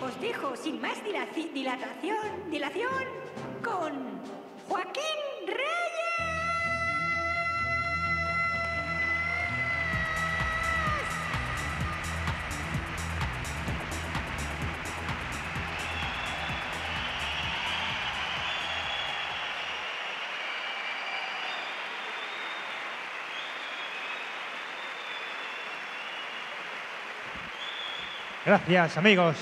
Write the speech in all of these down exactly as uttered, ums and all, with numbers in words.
os dejo sin más dilaci- dilatación, dilación, con Joaquín Reyes. Gracias, amigos.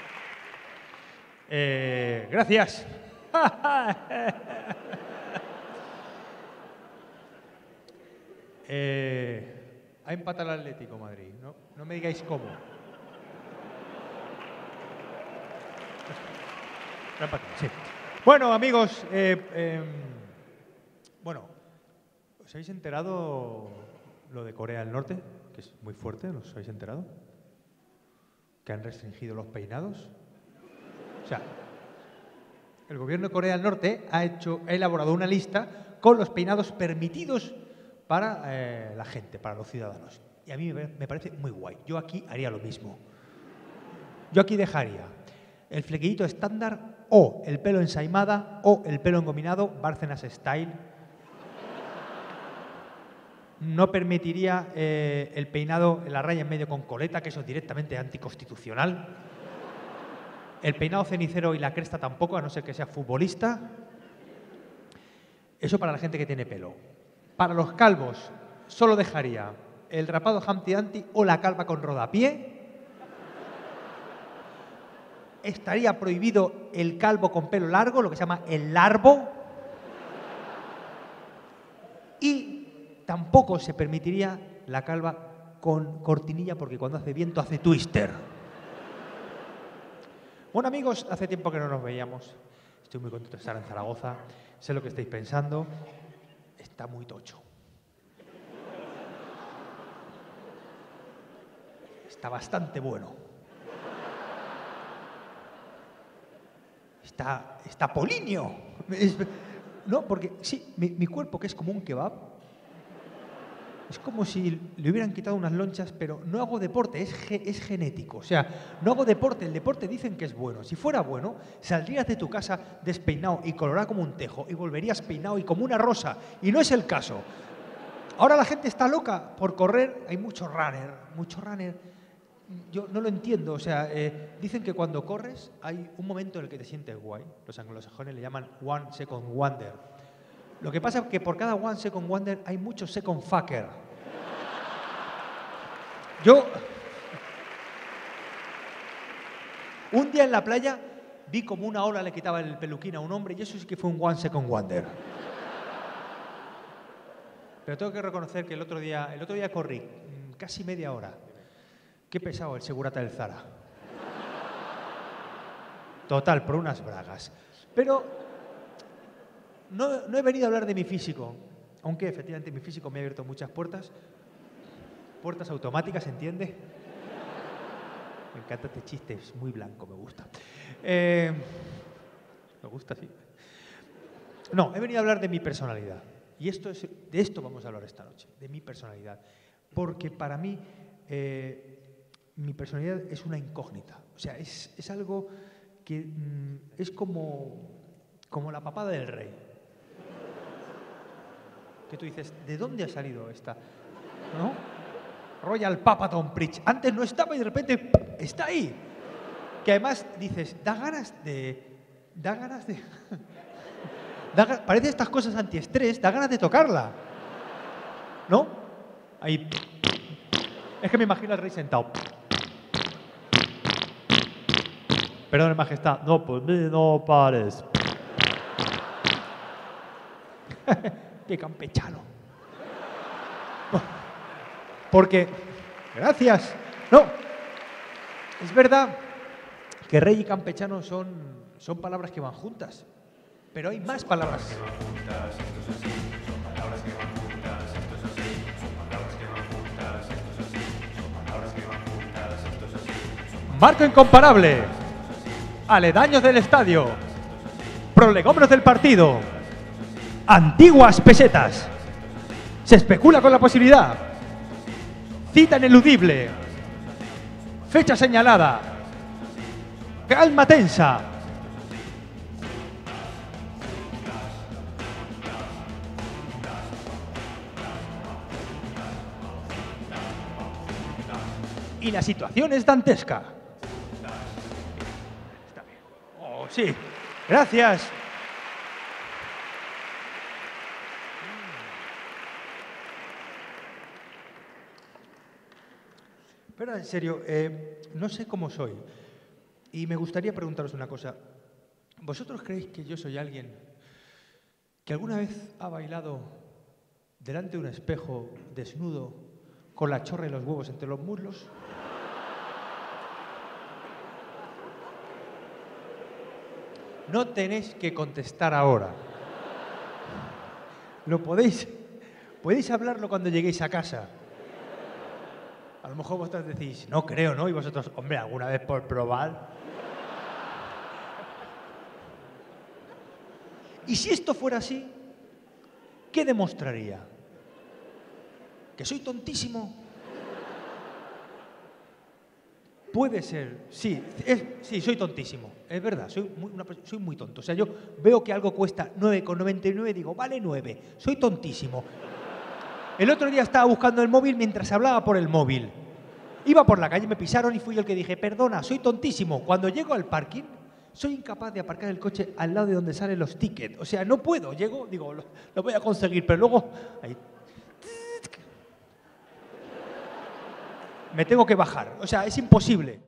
Eh, gracias. eh, ha empatado el Atlético de Madrid. No, no me digáis cómo. Ha empatado, sí. Bueno, amigos, eh, eh, bueno, ¿os habéis enterado lo de Corea del Norte? Que es muy fuerte, ¿os habéis enterado? Que han restringido los peinados. O sea, el gobierno de Corea del Norte ha hecho, ha elaborado una lista con los peinados permitidos para eh, la gente, para los ciudadanos. Y a mí me, me parece muy guay. Yo aquí haría lo mismo. Yo aquí dejaría el flequillito estándar o el pelo ensaimada o el pelo engominado, Bárcenas Style. No permitiría eh, el peinado, la raya en medio con coleta, que eso es directamente anticonstitucional. El peinado cenicero y la cresta tampoco, a no ser que sea futbolista. Eso para la gente que tiene pelo. Para los calvos, solo dejaría el rapado Humpty Dumpty o la calva con rodapié. Estaría prohibido el calvo con pelo largo, lo que se llama el larvo. Y tampoco se permitiría la calva con cortinilla porque cuando hace viento hace twister. Bueno, amigos, hace tiempo que no nos veíamos. Estoy muy contento de estar en Zaragoza. Sé lo que estáis pensando. Está muy tocho. Está bastante bueno. Está, está polinio. Es, no, porque sí, mi, mi cuerpo, que es como un kebab, es como si le hubieran quitado unas lonchas, pero no hago deporte, es, ge, es genético. O sea, no hago deporte, el deporte dicen que es bueno. Si fuera bueno, saldrías de tu casa despeinado y colorado como un tejo y volverías peinado y como una rosa. Y no es el caso. Ahora la gente está loca por correr, hay mucho runner, mucho runner. Yo no lo entiendo, o sea, eh, dicen que cuando corres hay un momento en el que te sientes guay. Los anglosajones le llaman one second wonder. Lo que pasa es que por cada one second wonder hay muchos second fucker. Yo un día en la playa vi como una ola le quitaba el peluquín a un hombre y eso sí que fue un one second wonder. Pero tengo que reconocer que el otro día, el otro día corrí casi media hora. Qué pesado el segurata del Zara. Total, por unas bragas. Pero no, no he venido a hablar de mi físico, aunque efectivamente mi físico me ha abierto muchas puertas. Puertas automáticas, ¿entiende? Me encanta este chiste, es muy blanco, me gusta. Eh, me gusta, sí. No, he venido a hablar de mi personalidad. Y esto es, de esto vamos a hablar esta noche, de mi personalidad. Porque para mí, eh, mi personalidad es una incógnita. O sea, es, es algo que mm, es como, como la papada del rey. Que tú dices, ¿de dónde ha salido esta? ¿No? Royal Papaton Pritch. Antes no estaba y de repente está ahí. Que además dices, da ganas de... Da ganas de... da, parece estas cosas antiestrés, da ganas de tocarla. ¿No? Ahí... Es que me imagino al rey sentado. Perdón, majestad. No, pues no pares. Qué campechano. Porque, gracias. No, es verdad que rey y campechano son, son palabras que van juntas. Pero hay más palabras. Son palabras que van juntas, esto es así. Son palabras que van juntas, esto es así. Son palabras que van juntas, esto es así. Son palabras que van juntas, esto es así. Marco incomparable. Aledaños del estadio. Prolegómenos del partido. Antiguas pesetas. Se especula con la posibilidad. Cita ineludible. Fecha señalada. Calma tensa. Y la situación es dantesca. Está bien. Oh, sí. Gracias. Pero en serio, eh, no sé cómo soy. Y me gustaría preguntaros una cosa. ¿Vosotros creéis que yo soy alguien que alguna vez ha bailado delante de un espejo desnudo con la chorra y los huevos entre los muslos? No tenéis que contestar ahora. Lo podéis, podéis hablarlo cuando lleguéis a casa. A lo mejor vosotros decís, no creo, ¿no? Y vosotros, hombre, alguna vez por probar. Y si esto fuera así, ¿qué demostraría? ¿Que soy tontísimo? Puede ser, sí, es, sí, soy tontísimo, es verdad, soy muy, una, soy muy tonto. O sea, yo veo que algo cuesta nueve con noventa y nueve y digo, vale nueve, soy tontísimo. El otro día estaba buscando el móvil mientras hablaba por el móvil. Iba por la calle, me pisaron y fui yo el que dije, perdona, soy tontísimo. Cuando llego al parking, soy incapaz de aparcar el coche al lado de donde salen los tickets. O sea, no puedo, llego, digo, lo, lo voy a conseguir, pero luego... Ahí, me tengo que bajar, o sea, es imposible.